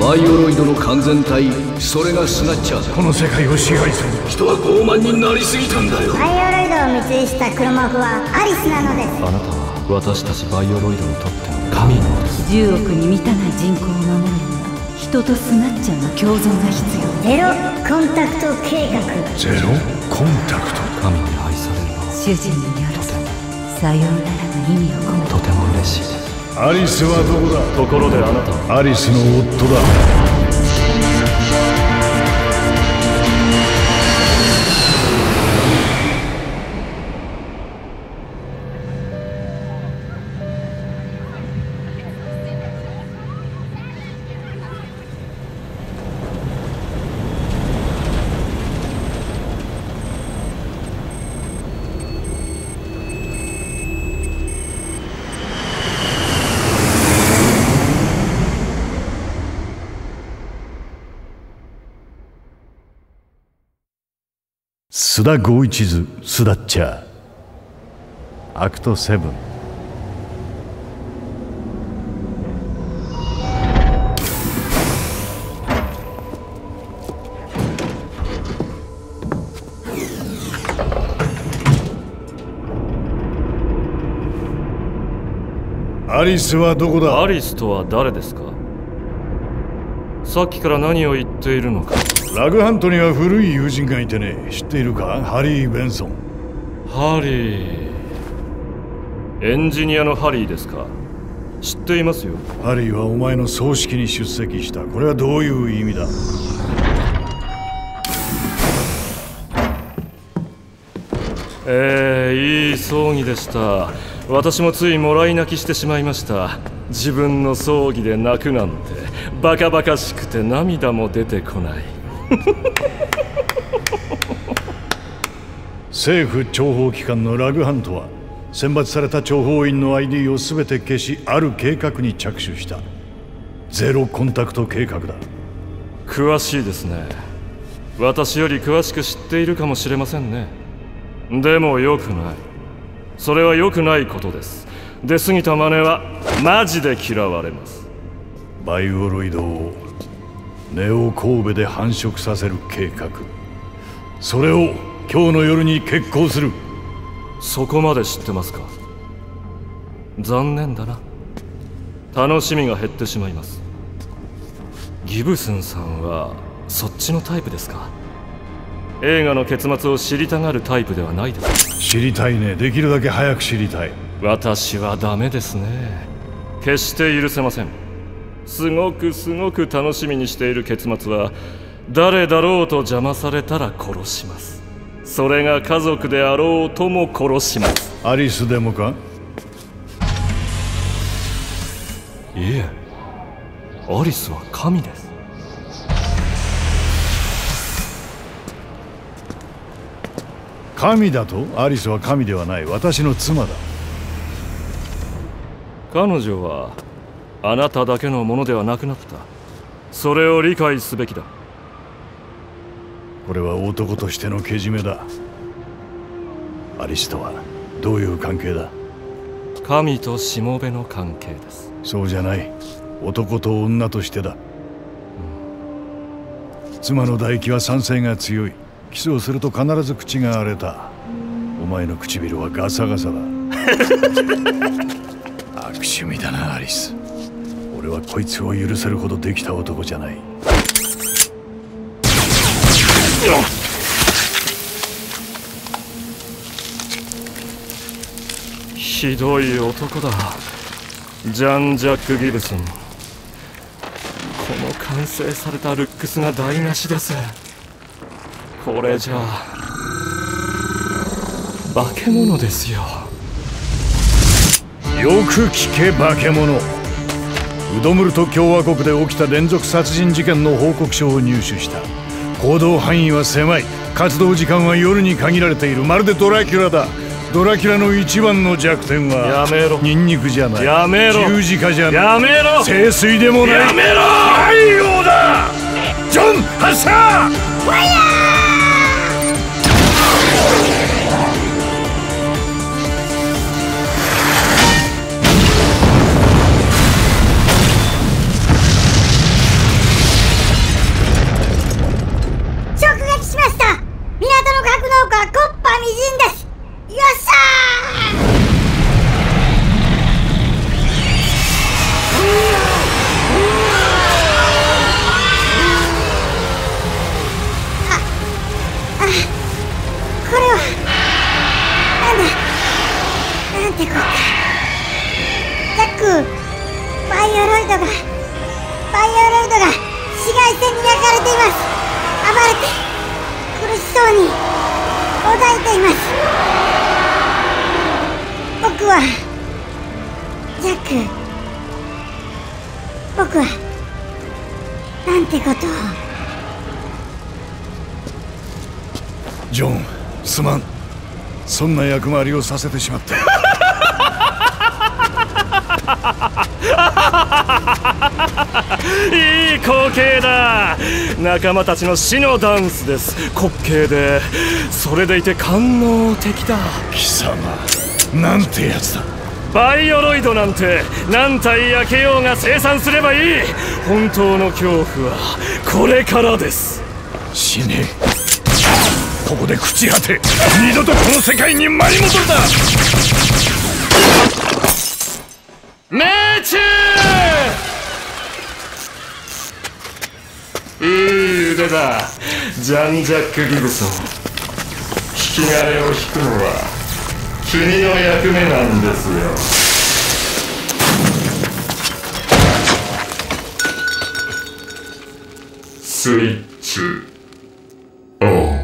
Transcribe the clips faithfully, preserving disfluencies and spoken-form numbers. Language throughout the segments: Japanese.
バイオロイドの完全体、それがスナッチャーだ。 この世界を支配する人は傲慢になりすぎたんだよ。 バイオロイドを密輸した黒幕はアリスなのです。 あなたは私たちバイオロイドにとっての神なのです。 じゅうおくに満たない人口を守るには人とスナッチャーの共存が必要。 ゼロコンタクト計画。 ゼロコンタクト。 神に愛されるのは主人によるさようならの意味を込めとても嬉しいです。 アリスはどこだ。 ところであなたはアリスの夫だ。須田剛一図スダッチャーアクトセブン。アリスはどこだ。 アリスとは誰ですか。さっきから何を言っているのか。 ラグハントには古い友人がいてね。知っているか。ハリー・ベンソン。 ハリー、エンジニアのハリーですか。知っていますよ。 ハリーはお前の葬式に出席した。これはどういう意味だ。 えー、いい葬儀でした。私もついもらい泣きしてしまいました。自分の葬儀で泣くなんてバカバカしくて涙も出てこない。 政府諜報機関のラグハントは選抜された諜報員の アイディー を全て消し、ある計画に着手した。ゼロコンタクト計画だ。 詳しいですね。私より詳しく知っているかもしれませんね。でも良くない。それは良くないことです。出過ぎた真似はマジで嫌われます。 バイオロイドをネオ神戸で繁殖させる計画、それを今日の夜に決行する。 そこまで知ってますか。残念だな。楽しみが減ってしまいます。ギブスンさんはそっちのタイプですか。映画の結末を知りたがるタイプではないですか。 知りたいね。できるだけ早く知りたい。 私はダメですね。決して許せません。すごくすごく楽しみにしている結末は誰だろうと邪魔されたら殺します。それが家族であろうとも殺します。 アリスでもか。 いえ、アリスは神です。 神だと。アリスは神ではない。私の妻だ。 彼女はあなただけのものではなくなった。それを理解すべきだ。 これは男としてのけじめだ。アリスとはどういう関係だ。 神としもべの関係です。 そうじゃない。男と女としてだ。うん、妻の唾液は酸性が強い。キスをすると必ず口が荒れた。お前の唇はガサガサだ。悪趣味だなアリス。俺はこいつを許せるほどできた男じゃない。 ひどい男だ。ジャン・ジャック・ギブソン。この完成されたルックスが台無しです。これじゃあ化け物ですよ。 よく聞け化け物。ウドムルト共和国で起きた連続殺人事件の報告書を入手した。行動範囲は狭い。活動時間は夜に限られている。まるでドラキュラだ。ドラキュラの一番の弱点はやめろ。 ニンニクじゃない。 やめろ。 十字架じゃない。 やめろ。 聖水でもない。 やめろ。 太陽だ。ジョン発射。ファイヤー。 てこった。ジャック、バイオロイドがバイオロイドが紫外線に焼かれています。暴れて苦しそうにおだいています。僕はジャック、僕はなんてことを。 ジョン、すまん。そんな役回りをさせてしまった。 いい光景だ。仲間たちの死のダンスです。滑稽でそれでいて官能的だ。 貴様、なんてやつだ。 バイオロイドなんて何体焼けようが生産すればいい。本当の恐怖はこれからです。 死ね。ここで朽ち果て、二度とこの世界に舞い戻るな。 命中。いい腕だ、ジャン・ジャック・ギブソン。引き金を引くのは君の役目なんですよ。スイッチオン。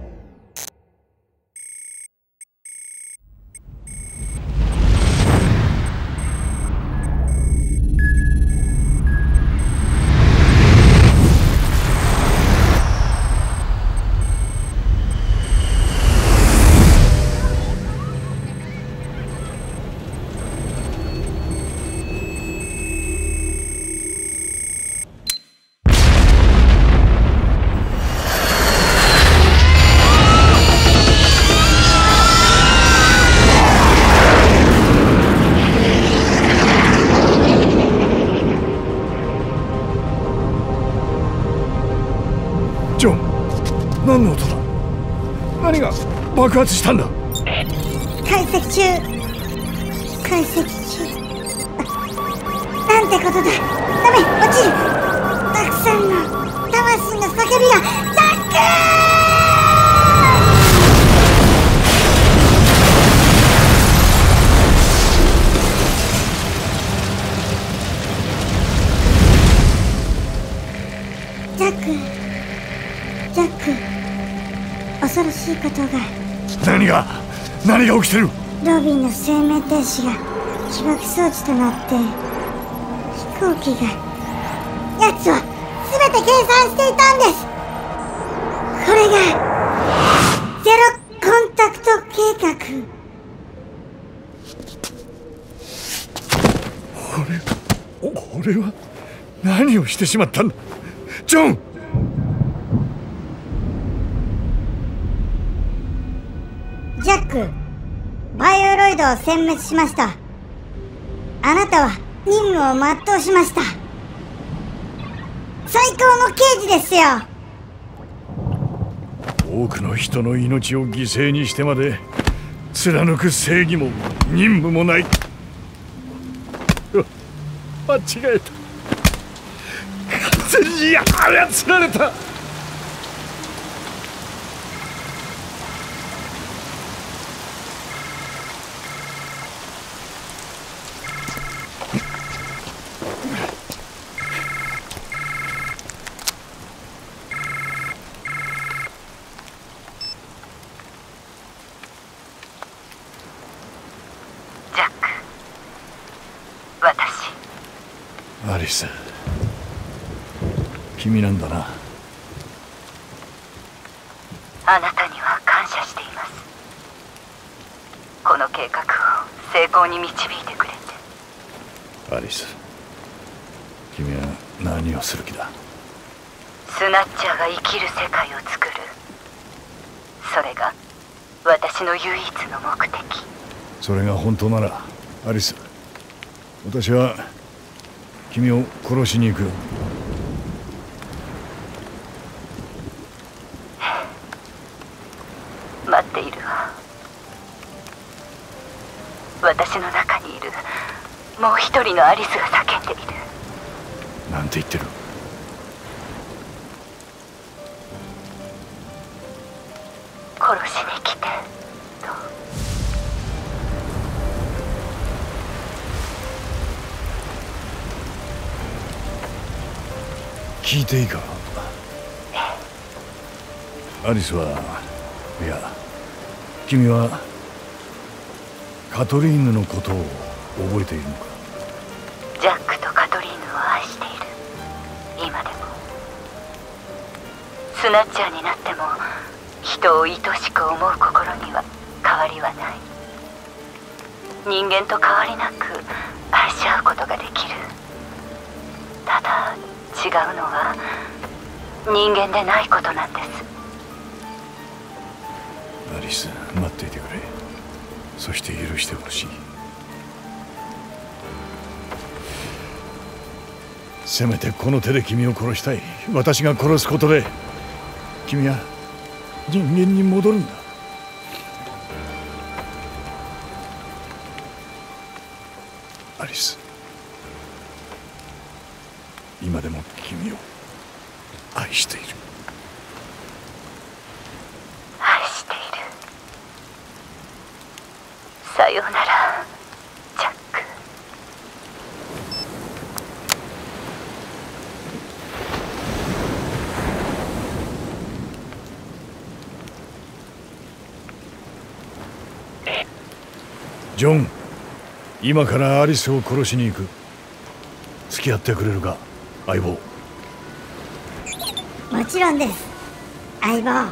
ジョン、何の音だ。何が爆発したんだ。 解析中解析中なんてことだ。ダメ、落ちる。たくさんの魂の叫びが。ジャックージャックジャック、恐ろしいことが。 何が何が起きてる。 ロビーの生命停止が起爆装置となって飛行機が奴を全て計算していたんです。これがゼロコンタクト計画。 俺俺は何をしてしまったんだ。ジョン。 ジャック、バイオロイドを殲滅しました。あなたは任務を全うしました。最高の刑事ですよ。 多くの人の命を犠牲にしてまで貫く正義も任務もない。間違えた。完全に操られた。アリス、君なんだな。 あなたには感謝しています。この計画を成功に導いてくれて。 アリス、君は何をする気だ。 スナッチャーが生きる世界を作る。それが私の唯一の目的。 それが本当ならアリス、私は君を殺しに行く。 待っているわ。私の中にいるもう一人のアリスが叫んでいる。 なんて言ってる。 殺しに来てと。 聞いていいか。アリスは、いや君はカトリーヌのことを覚えているのか。 ジャックとカトリーヌを愛している。今でも。スナッチャーになっても人を愛しく思う心には変わりはない。人間と変わりなく愛し合うことができる。ただ違うのは人間でないことなんです。 アリス、待っていてくれ。そして許してほしい。せめてこの手で君を殺したい。私が殺すことで君は人間に戻るんだ。アリス、今でも君を愛している。 愛している。さようなら、ジャック。 ジョン、今からアリスを殺しに行く。付き合ってくれるか、相棒。 もちろんです、相棒。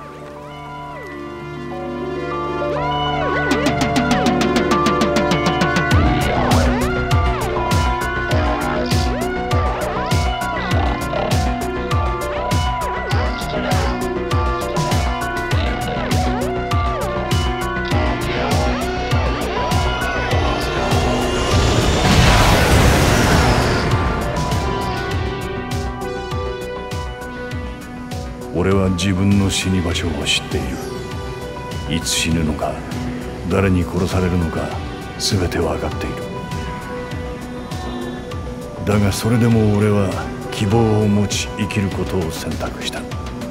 俺は自分の死に場所を知っている。いつ死ぬのか、誰に殺されるのか、全ては分かっている。だがそれでも俺は希望を持ち生きることを選択した。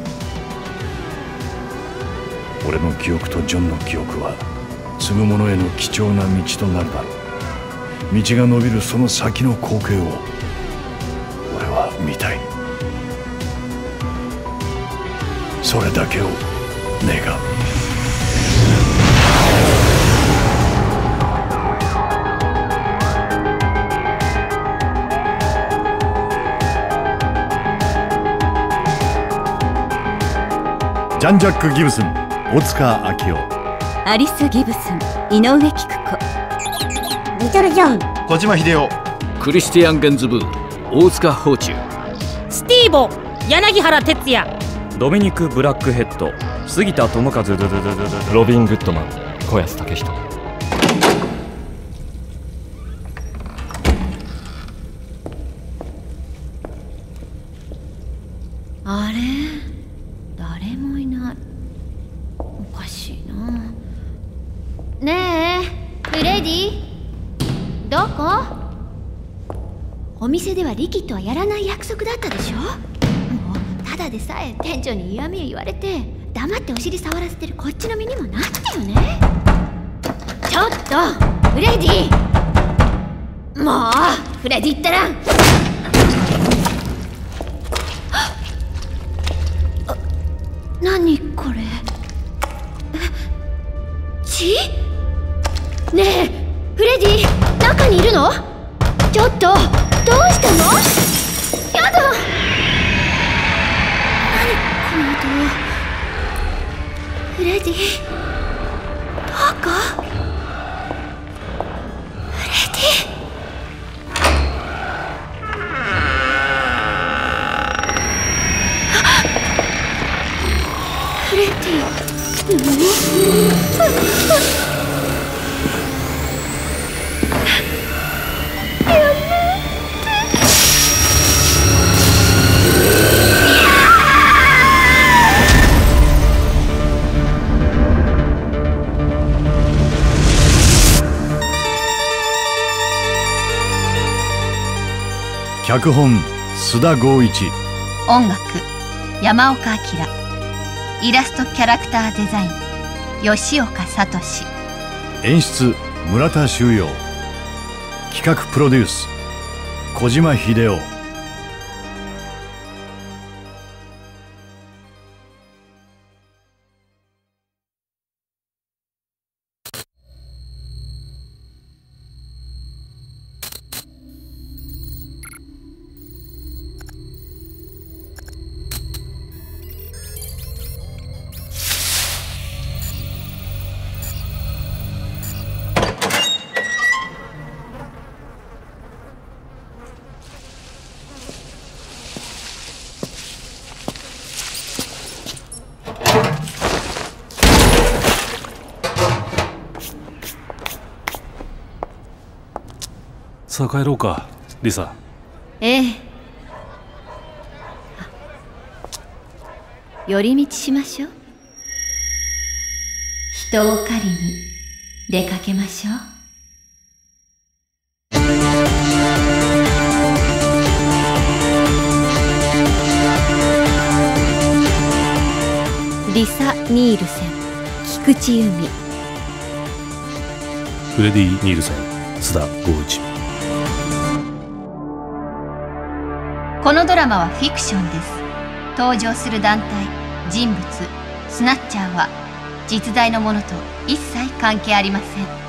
俺の記憶とジョンの記憶は継ぐ者への貴重な道となるだろう。道が伸びるその先の光景を俺は見たい。それだけを願う。ジャン・ジャック・ギブスン、大塚明夫。 アリス・ギブスン、井上菊子。 リトル・ジョン、 小島秀夫。 クリスティアン・ゲンズブー、大塚芳忠。 スティーボ、柳原哲也。 ドミニク・ブラックヘッド、杉田智和。ロビン・グッドマン、小安武人。 あれ、誰もいない。おかしいな。ねえ、フレディ、どこ？お店ではリキッドはやらない約束だったでしょ。もうただでさえ店長に嫌味を言われて黙ってお尻触らせてるこっちの身にもなってよね。ちょっとフレディ、もうフレディったら何これ？血？ねえフレディ、中にいるの？ちょっとどうしたの？やだ、何この音。フレディ、どうか？フレディ、フレディ、うん脚本須田剛一、 音楽山岡明、イラストキャラクターデザイン吉岡聡、 演出村田修陽、企画プロデュース小島秀夫。 さあ帰ろうか、リサ。 ええ。寄り道しましょう。人を狩りに出かけましょう。リサ・ニールセン、菊池由美。 フレディ・ニールセン、須田剛一。 このドラマはフィクションです。登場する団体、人物、スナッチャーは実在のものと一切関係ありません。